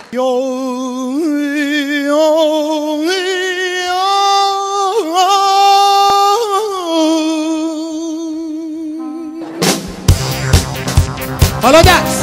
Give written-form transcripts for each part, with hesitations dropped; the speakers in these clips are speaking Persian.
حالا دست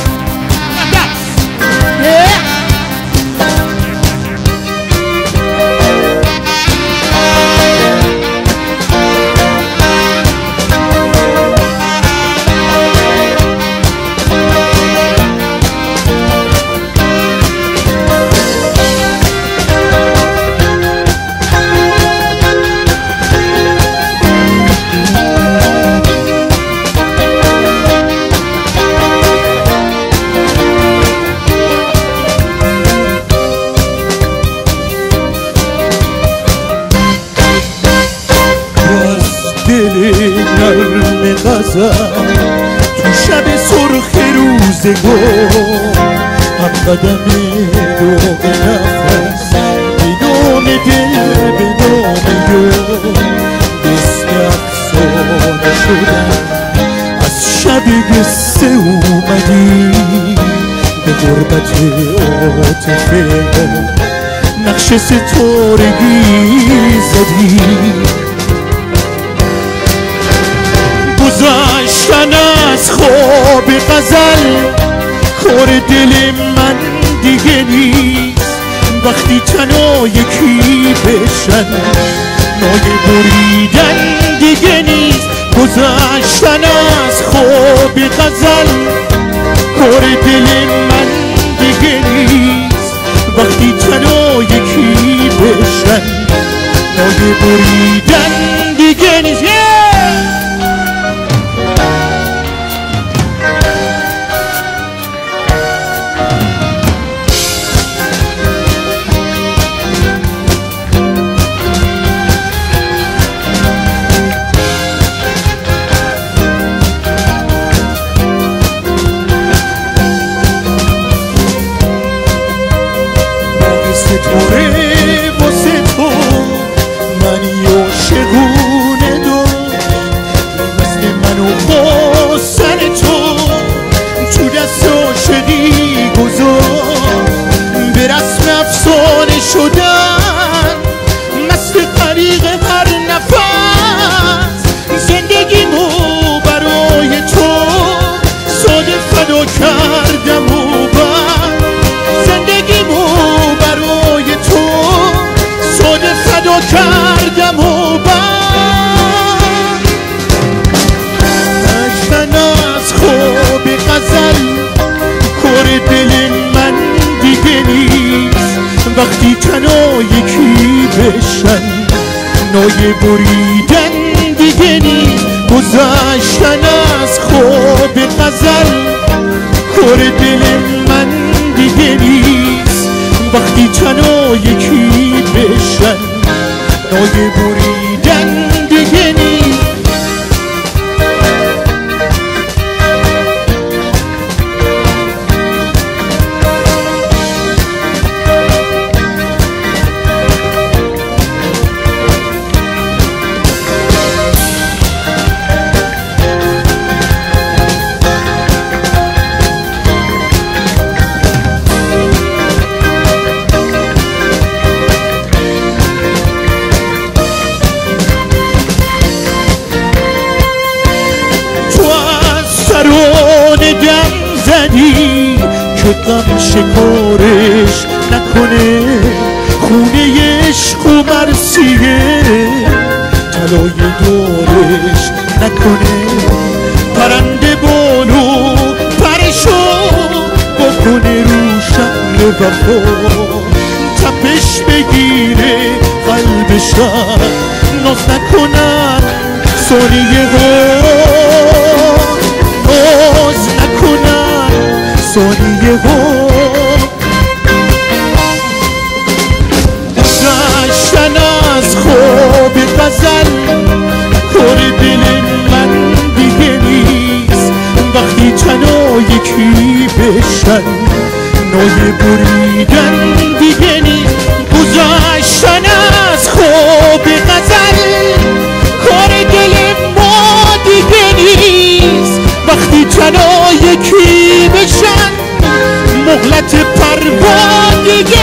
تو شب سرخ روزگار هم قدم دو به نفس به نام دل به نام یار بسم افسانه شدن از شب قصه اومدی به غربت عاطفه نقش ستارگی زدی گذشتن از خواب غزل کار دل من دیگه نیست وقتی تنها یکی بشن نای بریدن دیگه نیست گذشتن از خواب غزل کار دل من دیگه نیست وقتی تنها یکی بشن نای بریدن دیگه نیست ستاره واسه تو منی عاشقونه داشت مثل منو با سر تو دست عاشقی گذاشت به رسم افسانه شدن مثل غریق هر نفس زندگیمو برای تو ساده فدا کردم و بعد زندگیمو برای تو ساده فدا کردم و بعد گشتن از خواب غزل کار دل من دیگه نیست وقتی تنها یکی بشن نای بریدن دیگه نیست گذشتن از خواب غزل کار دل من دیگه نیست وقتی تنها یکی بشن نای بریدن دیگه نیست دم زدی که غم شکارش نکنه خونه عشق و مرسیه طلای دارش نکنه پرنده بالو پرشو بکنه رو شمع وفا تپش بگیره قلبشم ناز نکنن ثانیه ها ناز نکنن ثانیه ها گذشتن از خواب غزل کار دل من دیگه نیست وقتی تنها یکی بشن نای بریدن دیگه نیست گذشتن از خواب غزل کار دل ما دیگه نیست وقتی تنها یکی بشن مهلت بار دیگه